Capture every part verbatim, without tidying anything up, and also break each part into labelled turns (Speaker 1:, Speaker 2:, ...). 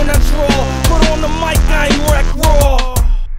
Speaker 1: when I draw. Put on the mic, I ain't wreck raw.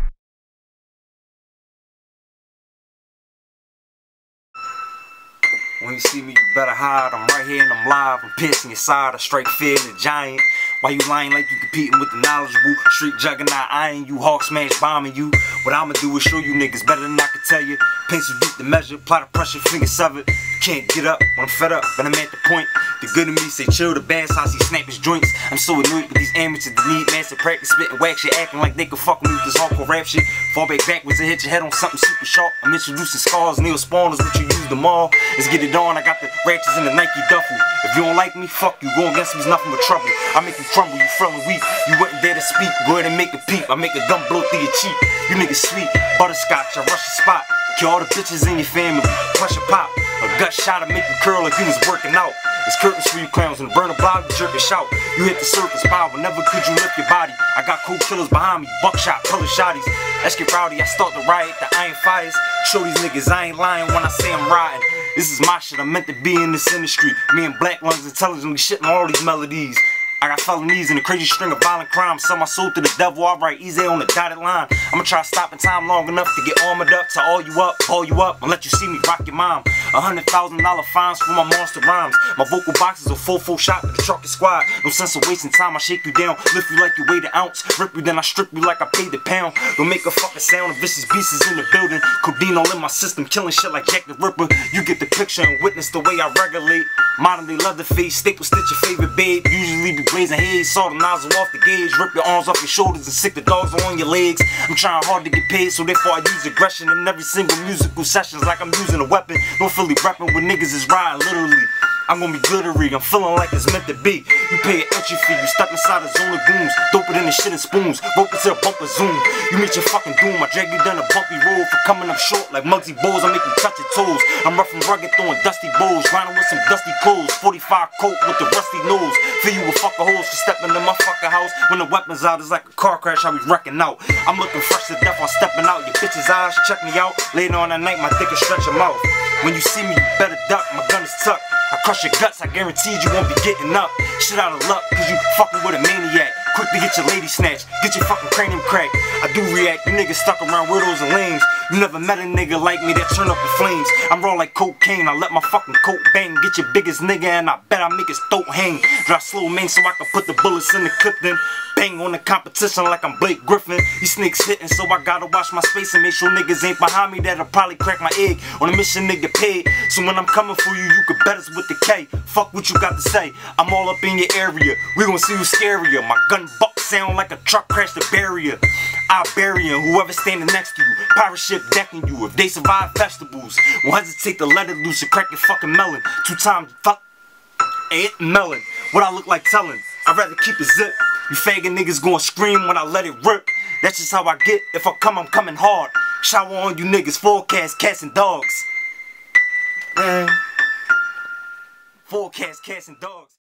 Speaker 2: When you see me, you better hide. I'm right here and I'm live. I'm piercing your side. I strike fear in the giant. Why you lying like you competing with the knowledgeable? Street juggernaut eyeing you, hawk smash bombing you. What I'ma do is show you niggas better than I can tell you. Pencil deep the measure, apply the pressure, finger severed. Can't get up when I'm fed up, but I'm at the point. The good in me say chill, the bad side see snap his joints. I'm so annoyed with these amateurs that need massive practice, spitting whack shit, acting like they could fuck me with this hardcore rap shit. Fall back backwards and hit your head on something super sharp. I'm introducing scars, nail spawners, but you use them all. Let's get it on, I got the ratchets in the Nike duffel. If you don't like me, fuck you, going against me's nothing but trouble. I make you crumble, you feeling weak, you wouldn't dare to speak. Go ahead and make a peep, I make a gun blow through your cheek. You niggas sweet, butterscotch, I rush the spot. Kill all the bitches in your family, pressure pop. A gut shot to make you curl like you was working out. It's curtains for you clowns and burn a block, jerk and shout. You hit the surface, power, never could you lift your body. I got cool killers behind me, buckshot, color shotties. Let's get rowdy, I start the riot, the iron fires. Show these niggas I ain't lying when I say I'm riding. This is my shit, I'm meant to be in this industry. Me and Black Lungs intelligently shitting all these melodies. I got felonies and a crazy string of violent crimes. Sell my soul to the devil, I write Ezae on the dotted line. I'ma try stopping time long enough to get armored up, to all you up, ball you up, and let you see me rock your mom. A hundred thousand dollar fines for my monster rhymes. My vocal box is a full full shot to the trucking squad. No sense of wasting time, I shake you down, lift you like you weighed an ounce, rip you then I strip you like I paid the pound. Don't make a fucking sound, a vicious beast is in the building. Codeine all in my system, killing shit like Jack the Ripper. You get the picture and witness the way I regulate. Modern day Leatherface, staple stitch your favorite babe. Usually be blazing heads, saw the nozzle off the gauge, rip your arms off your shoulders and sick the dogs on your legs. I'm trying hard to get paid, so therefore I use aggression in every single musical sessions like I'm using a weapon. Don't feel repping when niggas is riding literally. I'm gonna be glittery, I'm feeling like it's meant to be. You pay an entry fee, you step inside a zone of goons, dope it in the shit and spoons, rope it to a bumper zoom. You meet your fucking doom, I drag you down a bumpy road for coming up short like Muggsy Bowles. I make you touch your toes. I'm rough and rugged, throwing dusty bowls, grinding with some dusty clothes, forty-five coat with the rusty nose. Fill you with fucker hoes for stepping in my fucker house. When the weapon's out, it's like a car crash, I be wrecking out. I'm looking fresh to death, I'm stepping out. Your bitch's eyes check me out. Later on that night, my dick will stretch your mouth. When you see me, you better duck, my gun is tucked. I crush your guts, I guaranteed you won't be getting up. Shit out of luck, cause you fucking with a maniac. Quick to get your lady snatched, get your fucking cranium cracked. I do react, you niggas stuck around widows and lames. You never met a nigga like me that turn up the flames. I'm raw like cocaine, I let my fucking coat bang. Get your biggest nigga and I bet I make his throat hang. Drop slow man so I can put the bullets in the clip then. Bang on the competition like I'm Blake Griffin. These snakes hitting, so I gotta watch my space and make sure niggas ain't behind me that'll probably crack my egg. On a mission nigga paid, so when I'm coming for you, you could bet us with the K. Fuck what you got to say, I'm all up in your area. We gon' see who's scarier. My gun buck sound like a truck crashed the barrier. I'll bury him, whoever standing next to you. Pirate ship decking you, if they survive festivals. Won't hesitate to let it loose and crack your fucking melon. Two times fuck, ain't melon. What I look like telling, I'd rather keep it zip. You faggot niggas gon' scream when I let it rip. That's just how I get, if I come I'm coming hard. Shower on you niggas, forecast, cats and dogs. Man. Forecast, cats and dogs.